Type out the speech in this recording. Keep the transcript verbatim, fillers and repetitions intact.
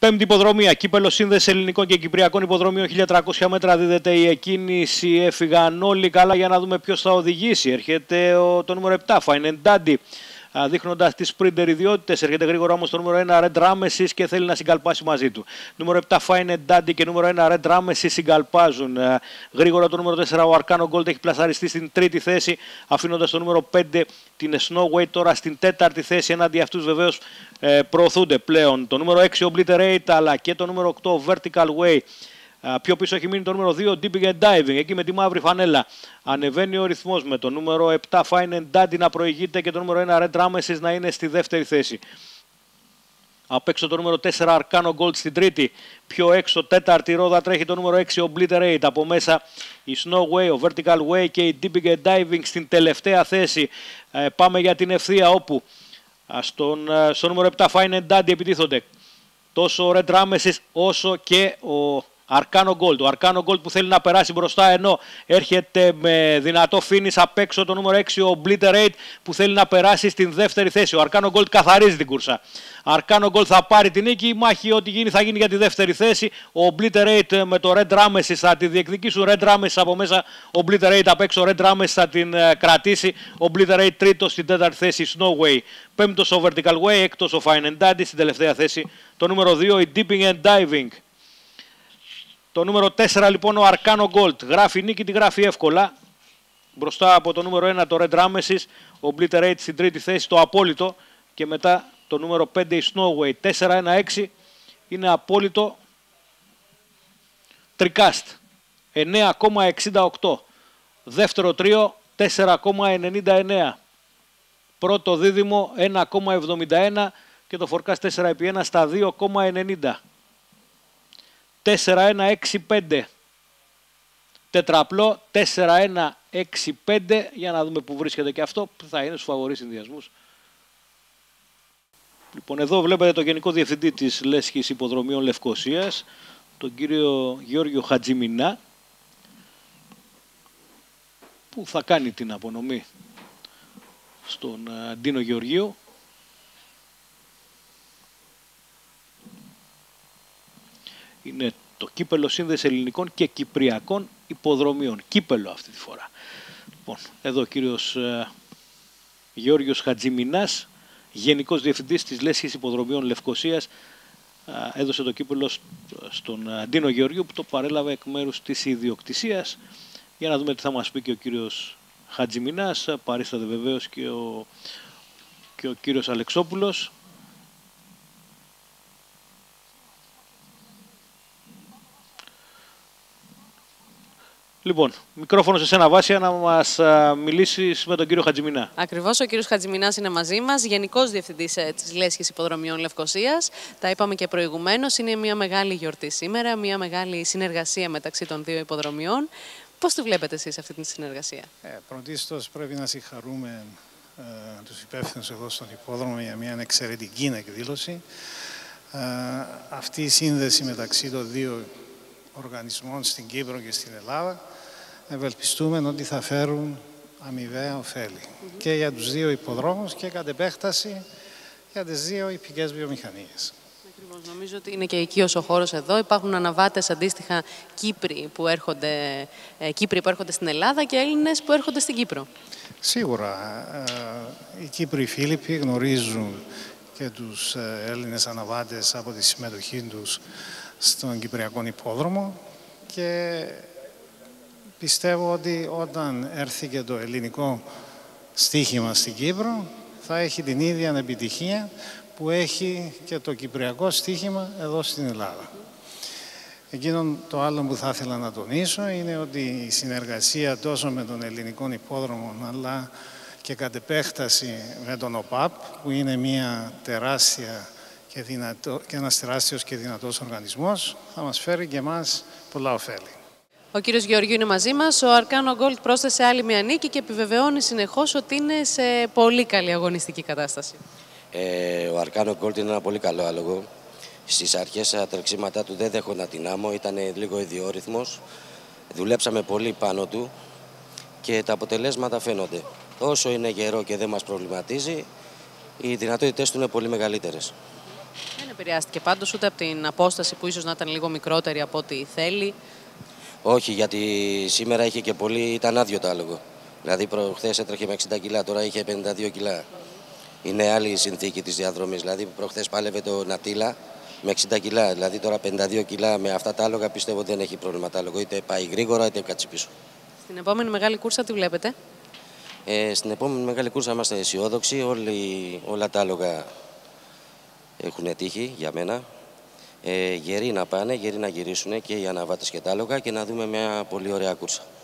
Πέμπτη υποδρομία, κύπελο σύνδεση ελληνικών και κυπριακών υποδρομίων χίλια τριακόσια μέτρα δίδεται η εκκίνηση. Έφυγαν όλοι καλά για να δούμε ποιος θα οδηγήσει. Έρχεται ο, το νούμερο επτά, Φάινεντάντι, δείχνοντας τις σπρίντερ ιδιότητες. Έρχεται γρήγορα όμως το νούμερο ένα, Red Ramesis, και θέλει να συγκαλπάσει μαζί του. Νούμερο επτά, Φάινεντάντι και νούμερο ένα, Red Ramesis συγκαλπάζουν. Γρήγορα το νούμερο τέσσερα, ο Αρκάνο Gold, έχει πλασαριστεί στην τρίτη θέση, αφήνοντας το νούμερο πέντε, την Snowway, τώρα στην τέταρτη θέση. Έναντι αυτούς βεβαίως ε, προωθούνται πλέον το νούμερο έξι, Obliterate, αλλά και το νούμερο οκτώ, Vertical Way. Πιο πίσω έχει μείνει το νούμερο δύο, Dipping and Diving, εκεί με τη μαύρη φανέλα. Ανεβαίνει ο ρυθμός με το νούμερο επτά, Fine and Dandy, να προηγείται και το νούμερο ένα, Red Ramesis, να είναι στη δεύτερη θέση. Απ' έξω το νούμερο τέσσερα, Arcano Gold στην τρίτη. Πιο έξω, τέταρτη ρόδα, τρέχει το νούμερο έξι, Obliterate. Από μέσα η Snowway, ο Vertical Way και η Dipping and Diving στην τελευταία θέση. Ε, πάμε για την ευθεία, όπου στον, στο νούμερο επτά, Fine and Dandy, επιτίθονται τόσο ο Red Ramesis όσο και ο Arcano Gold. Ο Arcano Gold που θέλει να περάσει μπροστά, ενώ έρχεται με δυνατό finish απ' έξω το νούμερο έξι, ο Obliterate, που θέλει να περάσει στην δεύτερη θέση. Ο Arcano Gold καθαρίζει την κούρσα. Arcano Gold θα πάρει την νίκη. Η μάχη ό,τι γίνει θα γίνει για τη δεύτερη θέση. Ο Obliterate με το Red Ramesis θα τη διεκδικήσουν. Red Ramesis από μέσα, Obliterate απ' έξω. Red Ramesis θα την κρατήσει. Obliterate τρίτος στην τέταρτη θέση, Snowway. Πέμπτος ο Vertical Way, έκτος ο Fine and Dandy, στην τελευταία θέση το νούμερο δύο, η Dipping and Diving. Το νούμερο τέσσερα λοιπόν, ο Arcano Gold. Γράφει νίκη, τη γράφει εύκολα. Μπροστά από το νούμερο ένα, το Red Ramesis. Ο Obliterate στην τρίτη θέση, το απόλυτο. Και μετά το νούμερο πέντε, η Snowway. τέσσερα ένα έξι είναι απόλυτο τρικάστ. εννέα κόμμα εξήντα οκτώ. Δεύτερο τρίο, τέσσερα κόμμα ενενήντα εννέα. Πρώτο δίδυμο, ένα κόμμα εβδομήντα ένα. Και το forecast τέσσερα επί ένα στα δύο κόμμα ενενήντα. τέσσερα ένα έξι πέντε. Τετραπλό τέσσερα ένα έξι πέντε. Για να δούμε που βρίσκεται και αυτό, που θα είναι στους φαβορί συνδυασμούς. Λοιπόν, εδώ βλέπετε το Γενικό Διευθυντή της Λέσχης Υποδρομίων Λευκωσίας, τον κύριο Γιώργιο Χατζημινά, που θα κάνει την απονομή στον Ντίνο Γεωργίου. Είναι το κύπελο σύνδεση ελληνικών και κυπριακών υποδρομίων. Κύπελο αυτή τη φορά. Λοιπόν, εδώ ο κύριος ε, Γιώργιος Χατζημινάς, Γενικός Διευθυντής της Λέσχης Υποδρομίων Λευκωσίας, ε, έδωσε το κύπελο στον Ντίνο Γεωργίου, που το παρέλαβε εκ μέρους της ιδιοκτησίας. Για να δούμε τι θα μας πει και ο κύριος Χατζημινάς. Παρίσταται βεβαίως και ο, και ο κύριος Αλεξόπουλος. Λοιπόν, μικρόφωνο σε σένα, Βάσια, να μας α, μιλήσεις με τον κύριο Χατζημινά. Ακριβώς, ο κύριος Χατζημινάς είναι μαζί μας, Γενικός Διευθυντής ε, της Λέσχης Υποδρομίων Λευκωσίας. Τα είπαμε και προηγουμένως, είναι μια μεγάλη γιορτή σήμερα, μια μεγάλη συνεργασία μεταξύ των δύο υποδρομιών. Πώς τη βλέπετε εσείς αυτή τη συνεργασία? Ε, πρωτίστως πρέπει να συγχαρούμε ε, τους υπεύθυνους εδώ στον υπόδρομο για μια εξαιρετική εκδήλωση. Ε, αυτή η σύνδεση μεταξύ των δύο οργανισμών στην Κύπρο και στην Ελλάδα, ευελπιστούμε ότι θα φέρουν αμοιβαία ωφέλη mm-hmm. και για τους δύο υποδρόμους και κατ' επέκταση για τις δύο ιππικές βιομηχανίες. Ακριβώς. Νομίζω ότι είναι και οικείος ο χώρος εδώ. Υπάρχουν αναβάτες αντίστοιχα Κύπροι που έρχονται, ε, Κύπροι που έρχονται στην Ελλάδα και Έλληνες που έρχονται στην Κύπρο. Σίγουρα. Ε, οι Κύπροι Φίλιπποι γνωρίζουν και τους Έλληνες αναβάτες από τη συμμετοχή τους στον Κυπριακό Υπόδρομο και πιστεύω ότι όταν έρθει και το ελληνικό στίχημα στην Κύπρο θα έχει την ίδια επιτυχία που έχει και το κυπριακό στίχημα εδώ στην Ελλάδα. Εκείνο το άλλο που θα ήθελα να τονίσω είναι ότι η συνεργασία τόσο με τον ελληνικό υπόδρομο αλλά και κατ' επέκταση με τον ΟΠΑΠ, που είναι μια τεράστια και, δυνατό, και ένας τεράστιος και δυνατός οργανισμός, θα μας φέρει και εμάς πολλά ωφέλη. Ο κύριος Γεωργίου είναι μαζί μας. Ο Arcano Gold πρόσθεσε άλλη μια νίκη και επιβεβαιώνει συνεχώς ότι είναι σε πολύ καλή αγωνιστική κατάσταση. Ε, ο Arcano Gold είναι ένα πολύ καλό άλογο. Στις αρχές τα τρεξίματά του δεν δέχονταν την άμμο, ήταν λίγο ιδιόρυθμος. Δουλέψαμε πολύ πάνω του και τα αποτελέσματα φαίνονται. Όσο είναι γερό και δεν μας προβληματίζει, οι δυνατότητες του είναι πολύ μεγαλύτερες. Είναι επηρεάστηκε πάντως ούτε από την απόσταση που ίσως να ήταν λίγο μικρότερη από ό,τι θέλει. Όχι, γιατί σήμερα είχε και πολύ, ήταν άδειο το άλογο. Δηλαδή προχθές έτρεχε με εξήντα κιλά, τώρα είχε πενήντα δύο κιλά. Είναι άλλη η συνθήκη της διαδρομής. Δηλαδή προχθές πάλευε το Νατίλα με εξήντα κιλά. Δηλαδή τώρα πενήντα δύο κιλά με αυτά τα άλογα πιστεύω δεν έχει πρόβλημα το άλογο. Είτε πάει γρήγορα είτε κάτσει πίσω. Στην επόμενη μεγάλη κούρσα τι βλέπετε? Ε, στην επόμενη μεγάλη κούρσα είμαστε αισιόδοξοι. Όλοι, όλα τα άλογα έχουν τύχη για μένα. Ε, γεροί να πάνε, γεροί να γυρίσουν και οι αναβάτες και τα άλογα και να δούμε μια πολύ ωραία κούρσα.